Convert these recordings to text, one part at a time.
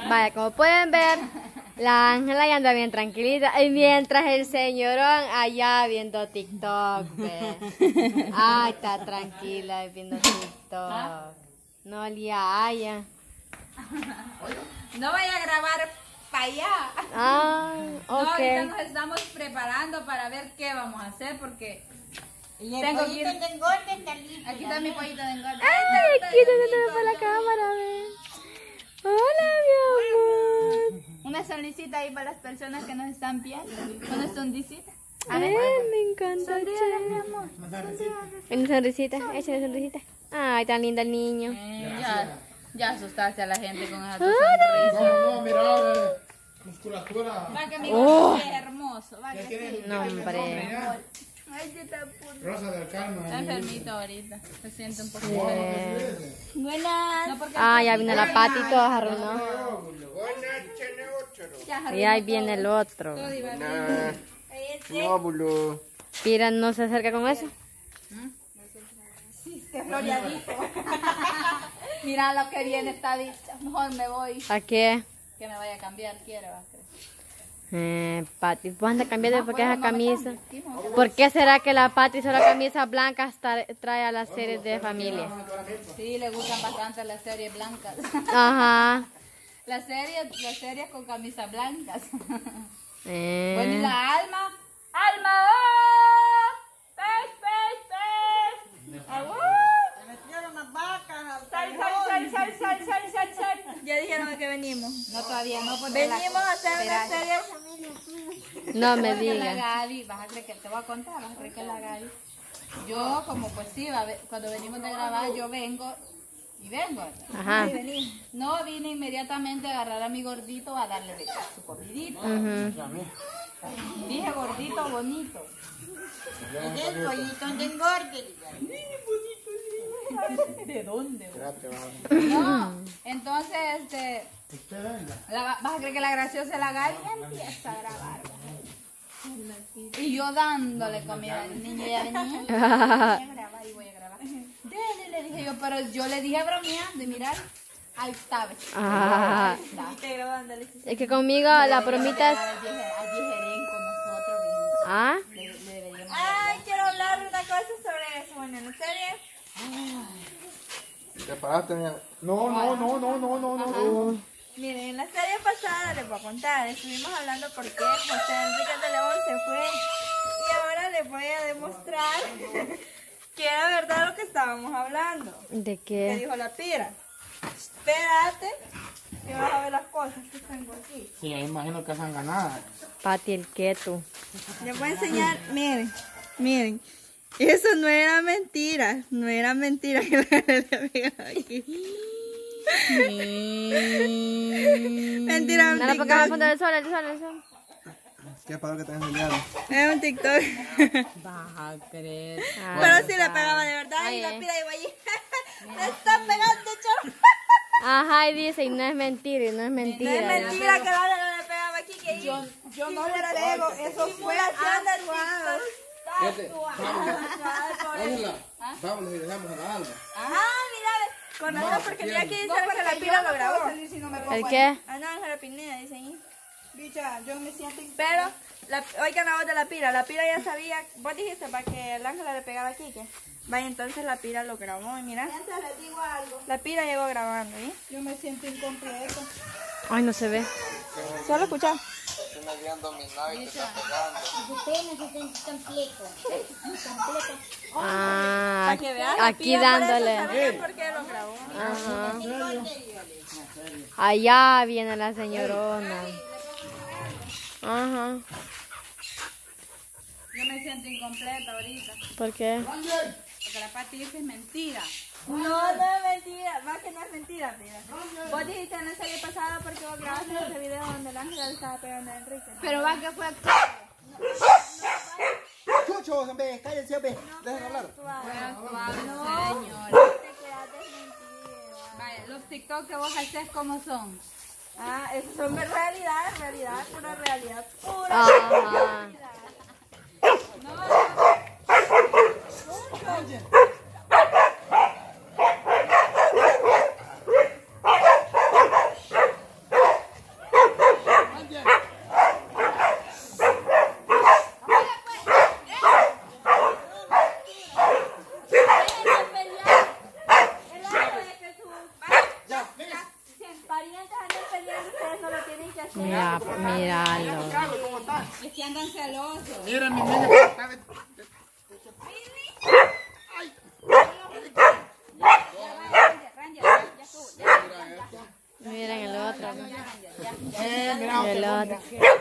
Vaya, como pueden ver, la Ángela ya anda bien tranquilita. Y mientras el señorón allá viendo TikTok, ve. Ay, está tranquila viendo TikTok. No le haya. No vaya a grabar para allá. Ah, ok. No, ahorita nos estamos preparando para ver qué vamos a hacer porque tengo que ir. Aquí está mi pollito de engorde. Ay, quítate para la cámara, ve. Hola, mi amor. Una sonrisita ahí para las personas que nos están viendo. Una sonrisita. Me encanta, che. Una sonrisita, échale una sonrisita. Ay, tan lindo el niño. Ya asustaste a la gente con esa tu Hola. sonrisa. No, mira, musculatura. Va que mi gordo es hermoso. Va que sí. No, hombre. Ay, qué tan puro. Rosa del Carmen. Está enfermito ahorita. Se siente un poquito. Buenas. No, porque Ah, ya vino la Pati y todo arruinó. Y ahí viene el otro. Óvulo. Pira, no se acerca con eso. Qué floreadito. Mira lo que viene esta dicha. Mejor me voy. ¿A qué? Que me vaya a cambiar, quiero. Va a creer. Pati, pues anda cambiando porque esa camisa. ¿Por qué será que la Pati solo camisas blancas trae a las series de familia? Sí, le gustan bastante las series blancas. Ajá. Las series con camisas blancas. Eh. Bueno, y la Alma. ¡Alma! ¡Oh! ¡Pez, pez, pez! ¡Agua! Sal. Ya dijeron que venimos. No, todavía no. Venimos a hacer una serie. No me La digas. Gaby, vas a creer que te voy a contar, vas a creer que la Gaby. Yo, como pues sí, cuando venimos de grabar, yo vengo y vengo. Ajá. No vine inmediatamente a agarrar a mi gordito a darle de su comidita. Dije gordito bonito. El pollito de engorde. ¿De dónde? No, entonces, vas a creer que la graciosa la Gaby empieza a grabar. Y yo dándole comida al niño y al niño. Voy a grabar y voy a grabar. Dele, le dije yo, pero yo le dije bromeando y mirar. Ahí está, ¿ves? Ah. Es que conmigo la bromita es... Allí Jerén con nosotros. Bien. ¿Ah? Ay, quiero hablar una cosa sobre eso. Bueno, en serio. ¿Te paraste? No. Miren, en la serie pasada les voy a contar. Estuvimos hablando por qué José Enrique de León se fue. Y ahora les voy a demostrar que era verdad lo que estábamos hablando. ¿De Que qué? dijo la pira. Espérate, que vas a ver las cosas que tengo aquí. Sí, ahí imagino que hacen ganadas. Pati, el quieto. Les voy a enseñar, miren. Eso no era mentira que la pegaba aquí. Mentira, un Dale para acá, TikTok. ponte el sol. ¿Qué para que te enseñaron? Es un TikTok. Vas a creer. Pero sí le pegaba de verdad y Ay, la ay. pira iba allí. Le está pegando, chorro. Ajá, y dice, y no es mentira, No es mentira que no le pegaba aquí, que yo no le pego. Eso fue haciendo el TikTok. Vamos, le dejamos a la alma. Ah, mira, con eso porque ya aquí dice que la pira lo grabó. ¿El qué? Ah, no, Ángela Pineda dice ahí. Bicha, yo me siento... Pero, oigan la voz de la pira ya sabía, vos dijiste para que el Ángela le pegara aquí, ¿qué? Vaya, entonces la pira lo grabó, y mira. Les digo algo. La pira llegó grabando, ¿eh? Yo me siento incompleto. Ay, no se ve. Solo escuchar. Estoy mediando mi nave y te está pegando. Ah, Para que vean la aquí pira, por eso dándole. sabía por qué lo grabó. Ajá. Allá viene la señorona. Ajá. Yo me siento incompleta ahorita. ¿Por qué? Porque la Pati dice es mentira. No, no es mentira. Más que no es mentira, mira. Vos dijiste en la serie pasada porque vos grabaste ese video donde el Ángela le estaba pegando a Enrique. Pero va que fue Chucho, hombre, cállense, hombre. Dejen hablar. señora. Te quedaste mentira. Vaya, los TikTok que vos haces, ¿cómo son? Ah, eso son realidad, pura realidad. Ajá. Mira, míralo. Es que andan celosos. Mira, mi niña, que está de... Miren el otro. mira, El otro.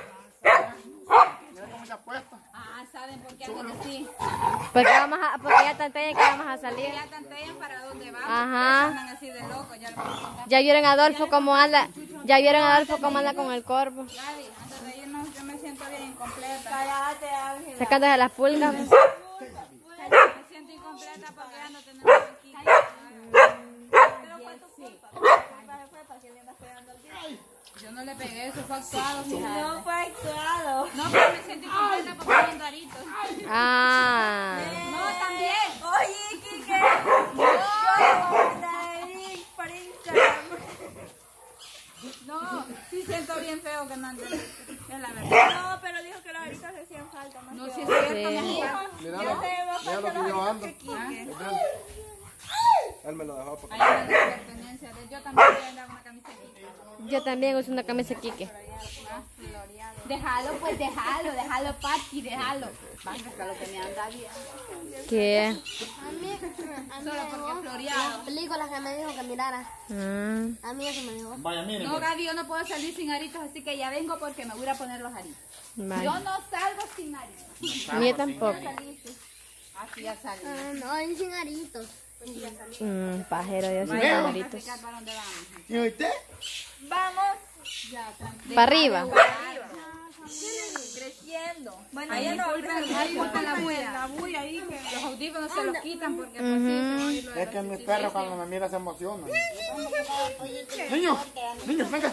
mira cómo se ha puesto. Ah, ¿saben por qué andan así? Porque ya tantean que vamos a salir. Ya tantean para dónde van. Ajá. Andan así de locos. Ya lo vamos a contar. Ya vieron a Adolfo cómo anda. Ya vieron a Adolfo cómo anda con el corvo. Gaby, antes de irnos yo me siento bien incompleta. Cállate, Ángela. Sacándose las pulgas. Me siento incompleta porque ya no tenemos aquí. Pero fue tu culpa. Fue para que le andas pegando al día. Yo no le pegué, eso fue actuado, fíjate. No fue actuado. No, pero me siento incompleta porque hay un Doritos. Ah. No, también. Oye, Kike. Yo le voy a mandar a Eric para Instagram. No, sí siento bien feo que no anden. Es la verdad. No, pero dijo que los aritos le hacían falta más. No, que sí es vos. cierto, mi amigo. Mira, Yo sé más mira lo falta que yo los ando. aritos que Kike. Él me lo dejó porque... Ahí andan las pertenencias. Yo también voy a andar una camisa aquí. Yo también uso una camisa Kike. Déjalo, pues déjalo, Pati, déjalo. Vas a lo que me anda bien. ¿Qué? Solo porque floreado. Películas que me dijo que mirara. Ah. A mí eso me dijo. Vaya, miren. No, Gaby, yo no puedo salir sin aritos, así que ya vengo porque me voy a ir a poner los aritos. Vale. Yo no salgo sin aritos. Ni yo tampoco. Así ya salí. No, hay sin aritos. Pajero, yo soy Vamos a favoritos. explicar para dónde vamos. ¿Y usted? Vamos Ya, tranquilo. Para arriba. creciendo. Bueno, Ahí ahí no, disculpen la bulla. la bulla ahí que... Los audífonos se los quitan porque pues sí, se va a oír lo de Es que los mis perros cuando me miran se emocionan. Niño, niño, venga.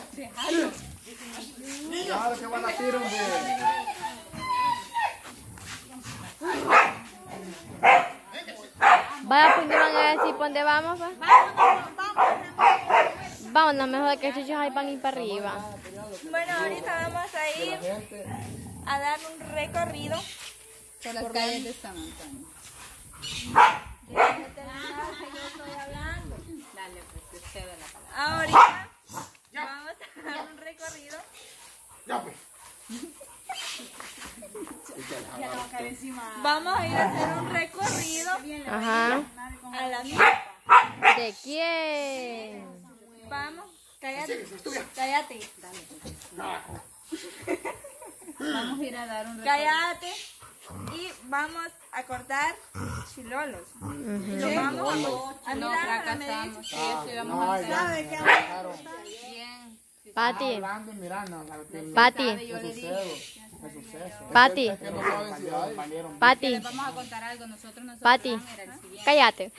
Claro que van a tirar un Vaya, pues me van a decir por dónde vamos, va. Vámonos, mejor que chuchos ahí van a ir para arriba. Bueno, ahorita vamos a ir a dar un recorrido. por las calles de San Antonio. Déjame terminar que yo estoy hablando. Dale, pues, que usted ve la palabra. Ahorita vamos a dar un recorrido. Ya pues. Vamos a ir a hacer un recorrido Ajá. a la milpa. ¿De quién? Vamos, cállate, cállate, Vamos a ir a dar un recorrido. cállate. Y vamos a cortar chilolos. Lo vamos a No mirar, me fracasamos. dice. Sí, eso íbamos a hacer. Bien. Pati, Hablando y mirando. Pati, Yo le dije, ¿Qué suceso? Pati, Que no saben si hay. Valieron. Pati, les vamos a contar algo. Nosotros nos Pati, era el siguiente. cállate.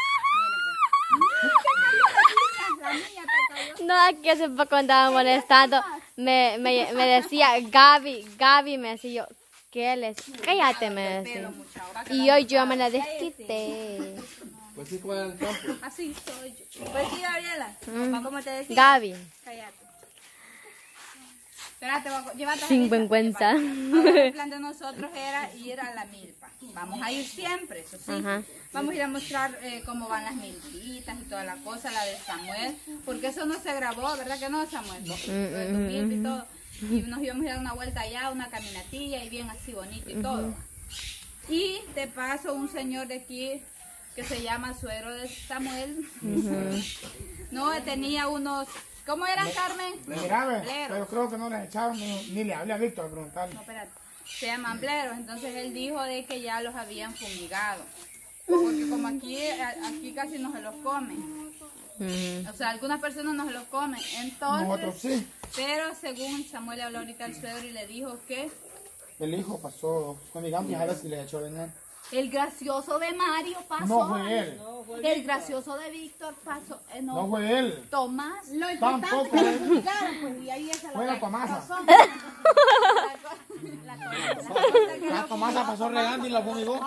La niña te cayó. No, es que hace poco andaba molestando. Me decía Gaby, me decía yo, ¿qué les? Cállate, me decía. Y hoy yo me la desquité. Pues sí, ¿cuál es el campo? Así soy yo. Pues sí, Gabriela, como te decía, Gaby, cállate. Espérate, llévate a sin la vergüenza. Ahora el plan de nosotros era ir a la milpa. Vamos a ir siempre, eso sí. Ajá. Vamos a ir a mostrar cómo van las milpitas y toda la cosa, la de Samuel. Porque eso no se grabó, ¿verdad que no, Samuel? Lo de tu milpa y todo. Y nos íbamos a ir a dar una vuelta allá, una caminatilla y bien así bonito y todo. Y de paso un señor de aquí que se llama suegro de Samuel. No, tenía unos... ¿Cómo eran, Carmen? Grave, Blero. pero creo que no les echaron ni le hablé a Víctor a preguntarle. No, espérate. Se llaman bleros. Entonces él dijo de que ya los habían fumigado. Porque como aquí casi no se los comen. O sea, algunas personas no se los comen. Nosotros Entonces, sí. pero según Samuel le habló ahorita al suegro y le dijo que El hijo pasó con mi gambia a ver si le echó veneno. el gracioso de Mario pasó. No fue él. El gracioso de Víctor pasó. No fue él. Tomás. Tampoco. Pues, y ahí esa Fue la Tomasa. la La Tomasa pasó regando y la fumigó.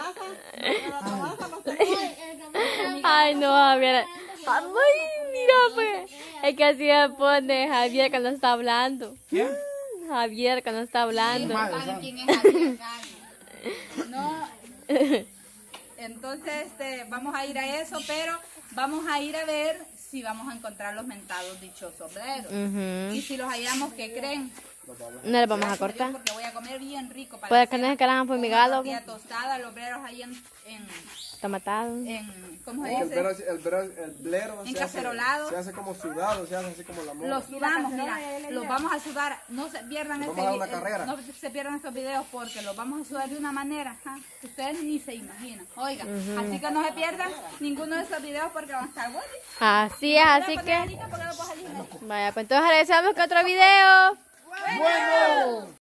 Ay, no, Javier. Ay, mira, pues. Es que así me pone Javier cuando está hablando. ¿Quién? Javier cuando está hablando. ¿Saben quién es Javier Calle? No. Entonces, vamos a ir a eso, pero vamos a ir a ver si vamos a encontrar los mentados dichosos obreros. Ujú. Y si los hallamos, ¿qué creen? No les vamos a Gracias a Dios, cortar. porque voy a comer bien rico. Para Puede que no es que la han fumigado. tortilla tostada, los obreros ahí Está matado. ¿cómo se El dice? blero Encacerolado. se hace como sudado, se hace así como la mora. Los sudamos, mira, los vamos a sudar, no se pierdan Vamos a dar una este, carrera. no se pierdan estos videos porque los vamos a sudar de una manera que ustedes ni se imaginan. Oigan, así que no se pierdan ninguno de estos videos porque van a estar buenos. Así es, así que... Vaya, pues entonces regresamos con otro video. Bueno.